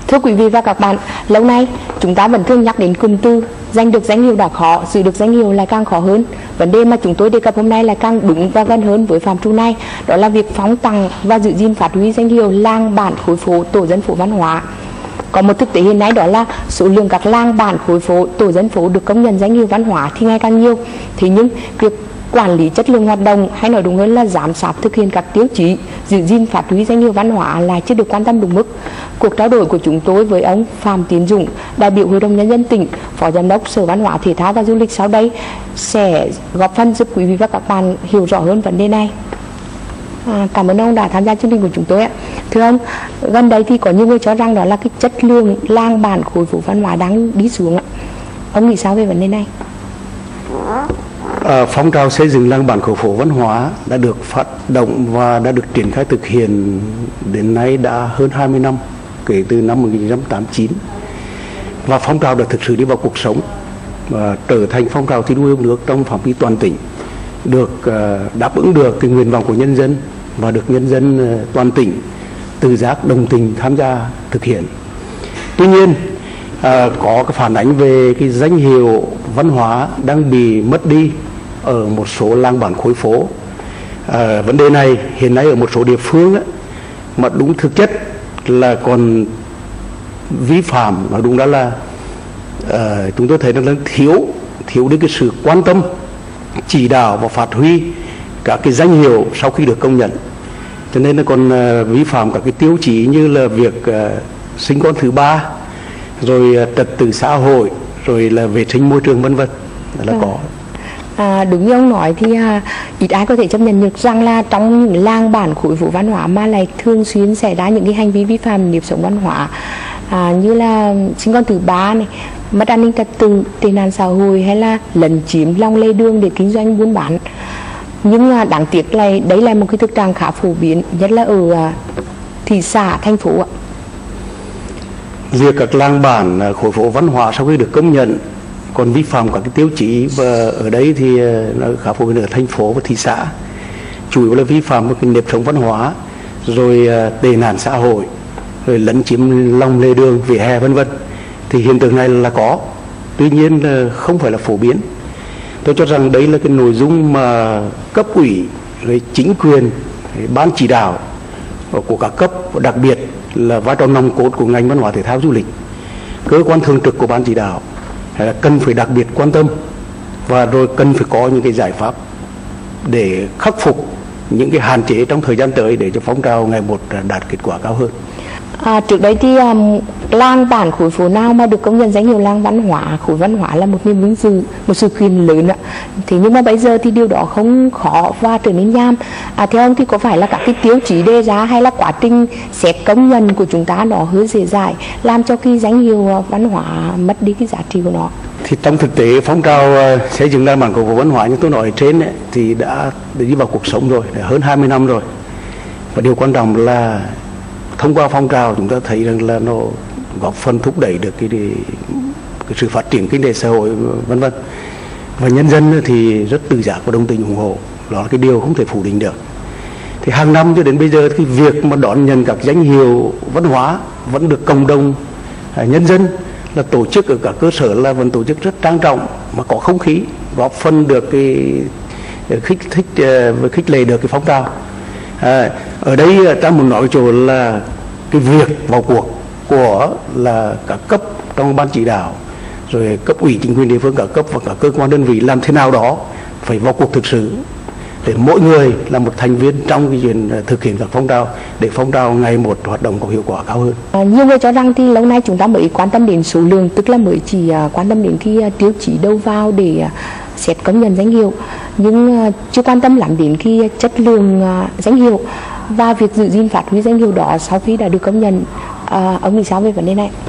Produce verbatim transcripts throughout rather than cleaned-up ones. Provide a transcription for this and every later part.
Thưa quý vị và các bạn, lâu nay chúng ta vẫn thường nhắc đến cụm từ giành được danh hiệu đã khó, giữ được danh hiệu lại càng khó hơn. Vấn đề mà chúng tôi đề cập hôm nay lại càng đúng và gần hơn với phạm trù này, đó là việc phóng tặng và giữ gìn phát huy danh hiệu làng bản khối phố tổ dân phố văn hóa. Có một thực tế hiện nay đó là số lượng các làng bản khối phố tổ dân phố được công nhận danh hiệu văn hóa thì ngày càng nhiều. Thế nhưng việc quản lý chất lượng hoạt động, hay nói đúng hơn là giám sát thực hiện các tiêu chí giữ gìn phát huy danh hiệu văn hóa lại chưa được quan tâm đúng mức. Cuộc trao đổi của chúng tôi với ông Phạm Tiến Dũng, đại biểu Hội đồng Nhân dân tỉnh, Phó Giám đốc Sở Văn hóa Thể thao và Du lịch sau đây sẽ góp phần giúp quý vị và các bạn hiểu rõ hơn vấn đề này. À, cảm ơn ông đã tham gia chương trình của chúng tôi ạ. Thưa ông, gần đây thì có nhiều người cho rằng đó là cái chất lượng làng bản khối phố văn hóa đang đi xuống ạ. Ông nghĩ sao về vấn đề này? À, phong trào xây dựng làng bản khối phố văn hóa đã được phát động và đã được triển khai thực hiện đến nay đã hơn hai mươi năm, kể từ năm một nghìn chín trăm tám mươi chín, và phong trào đã thực sự đi vào cuộc sống và trở thành phong trào thi đua yêu nước trong phạm vi toàn tỉnh, được uh, đáp ứng được cái nguyện vọng của nhân dân và được nhân dân uh, toàn tỉnh tự giác đồng tình tham gia thực hiện. Tuy nhiên uh, có cái phản ánh về cái danh hiệu văn hóa đang bị mất đi ở một số làng bản khối phố. À, vấn đề này hiện nay ở một số địa phương ấy, mà đúng thực chất là còn vi phạm, và đúng đó là à, chúng tôi thấy là thiếu thiếu đến cái sự quan tâm, chỉ đạo và phát huy các cái danh hiệu sau khi được công nhận. Cho nên nó còn à, vi phạm các cái tiêu chí như là việc à, sinh con thứ ba, rồi à, trật tự xã hội, rồi là vệ sinh môi trường vân vân là có. À, đúng như ông nói thì à, ít ai có thể chấp nhận được rằng là trong những làng bản khối phố văn hóa mà lại thường xuyên xảy ra những cái hành vi vi phạm nếp sống văn hóa, à, như là sinh con thứ ba này, mất an ninh trật tự, tệ nạn xã hội, hay là lấn chiếm lòng lề đường để kinh doanh buôn bán. Nhưng à, đáng tiếc là đấy là một cái thực trạng khá phổ biến, nhất là ở à, thị xã, thành phố ạ. Việc các làng bản khối phố văn hóa sau khi được công nhận còn vi phạm các cái tiêu chí, và ở đây thì nó khá phổ biến ở thành phố và thị xã, chủ yếu là vi phạm một cái nếp sống văn hóa, rồi tệ nạn xã hội, rồi lấn chiếm lòng lề đường, vỉa hè vân vân. Thì hiện tượng này là có, tuy nhiên là không phải là phổ biến. Tôi cho rằng đấy là cái nội dung mà cấp ủy, rồi chính quyền, ban chỉ đạo của các cấp, đặc biệt là vai trò nòng cốt của ngành văn hóa thể thao du lịch, cơ quan thường trực của ban chỉ đạo là cần phải đặc biệt quan tâm, và rồi cần phải có những cái giải pháp để khắc phục những cái hạn chế trong thời gian tới để cho phong trào ngày một đạt kết quả cao hơn. À, trước đây thì um, làng bản khối phố nào mà được công nhận danh hiệu làng văn hóa khối văn hóa là một niềm vinh dự, một sự kiện lớn ạ. Thế nhưng mà bây giờ thì điều đó không khó và trở nên nham. À, theo ông thì có phải là các cái tiêu chí đề ra hay là quá trình xét công nhận của chúng ta nó hơi dễ dãi, làm cho cái danh hiệu văn hóa mất đi cái giá trị của nó? Thì trong thực tế phong trào uh, xây dựng làng bản khối phố văn hóa như tôi nói ở trên ấy, thì đã, đã đi vào cuộc sống rồi, đã hơn hai mươi năm rồi. Và điều quan trọng là thông qua phong trào chúng ta thấy rằng là nó góp phần thúc đẩy được cái, cái sự phát triển kinh tế xã hội vân vân, và nhân dân thì rất tự giác và đồng tình ủng hộ, đó là cái điều không thể phủ định được. Thì hàng năm cho đến bây giờ cái việc mà đón nhận các danh hiệu văn hóa vẫn được cộng đồng nhân dân là tổ chức ở các cơ sở là vẫn tổ chức rất trang trọng mà có không khí, góp phần được cái khích thích và khích lệ được cái phong trào. À, ở đây ta muốn nói chỗ là cái việc vào cuộc của là các cấp trong ban chỉ đạo, rồi cấp ủy chính quyền địa phương, các cấp và các cơ quan đơn vị làm thế nào đó phải vào cuộc thực sự, để mỗi người là một thành viên trong cái chuyện thực hiện các phong trào, để phong trào ngày một hoạt động có hiệu quả cao hơn. À, nhiều người cho rằng thì lâu nay chúng ta mới quan tâm đến số lượng, tức là mới chỉ uh, quan tâm đến cái uh, tiêu chí đầu vào để uh, xét công nhận danh hiệu, nhưng uh, chưa quan tâm lắm đến cái chất lượng uh, danh hiệu và việc giữ gìn phát huy danh hiệu đó sau khi đã được công nhận. Uh, ông nghĩ sao về vấn đề này?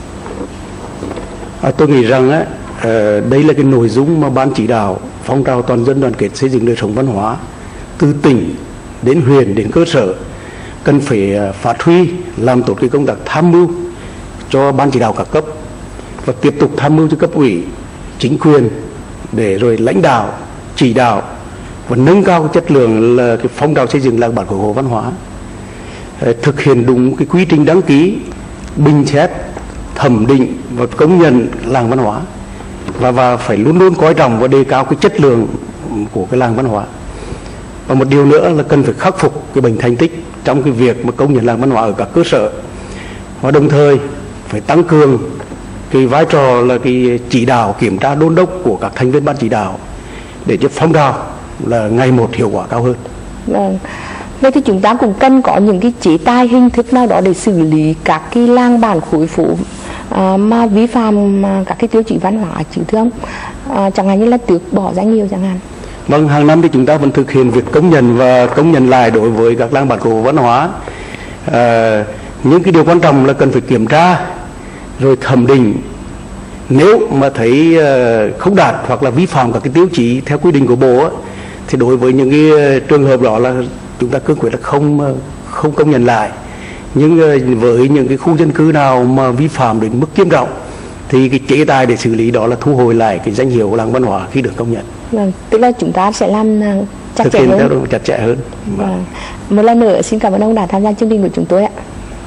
À, tôi nghĩ rằng á, uh, đây là cái nội dung mà ban chỉ đạo phong trào toàn dân đoàn kết xây dựng đời sống văn hóa từ tỉnh đến huyện đến cơ sở cần phải uh, phát huy, làm tốt cái công tác tham mưu cho ban chỉ đạo các cấp, và tiếp tục tham mưu cho cấp ủy chính quyền để rồi lãnh đạo chỉ đạo và nâng cao cái chất lượng là cái phong trào xây dựng làng bản khối phố văn hóa, thực hiện đúng cái quy trình đăng ký bình xét, thẩm định và công nhận làng văn hóa, và và phải luôn luôn coi trọng và đề cao cái chất lượng của cái làng văn hóa. Và một điều nữa là cần phải khắc phục cái bệnh thành tích trong cái việc mà công nhận làng văn hóa ở các cơ sở, và đồng thời phải tăng cường cái vai trò là cái chỉ đạo, kiểm tra, đôn đốc của các thành viên ban chỉ đạo để cho phong trào là ngày một hiệu quả cao hơn. Vâng. Vậy thì chúng ta cũng cần có những cái chế tài hình thức nào đó để xử lý các cái làng bản khối phố à, mà vi phạm à, các cái tiêu chí văn hóa chứ thưa ông, à, chẳng hạn như là tước bỏ danh hiệu chẳng hạn. Vâng, hàng năm thì chúng ta vẫn thực hiện việc công nhận và công nhận lại đối với các làng bản khối phố văn hóa. À, những cái điều quan trọng là cần phải kiểm tra rồi thẩm định, nếu mà thấy uh, không đạt hoặc là vi phạm các cái tiêu chí theo quy định của bộ ấy, thì đối với những cái trường hợp đó là chúng ta cương quyết là không không công nhận lại. Nhưng uh, với những cái khu dân cư nào mà vi phạm đến mức nghiêm trọng thì cái chế tài để xử lý đó là thu hồi lại cái danh hiệu của làng văn hóa khi được công nhận. Vâng, tức là chúng ta sẽ làm chặt thực chẽ hơn. theo chặt chẽ hơn. Vâng. Một lần nữa xin cảm ơn ông đã tham gia chương trình của chúng tôi ạ.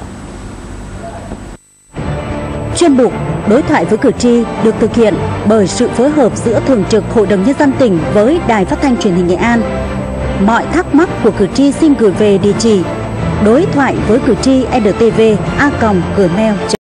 Chuyên mục Đối thoại với cử tri được thực hiện bởi sự phối hợp giữa Thường trực Hội đồng Nhân dân tỉnh với Đài Phát thanh Truyền hình Nghệ An. Mọi thắc mắc của cử tri xin gửi về địa chỉ đối thoại với cử tri n t v a còng gmail chấm com.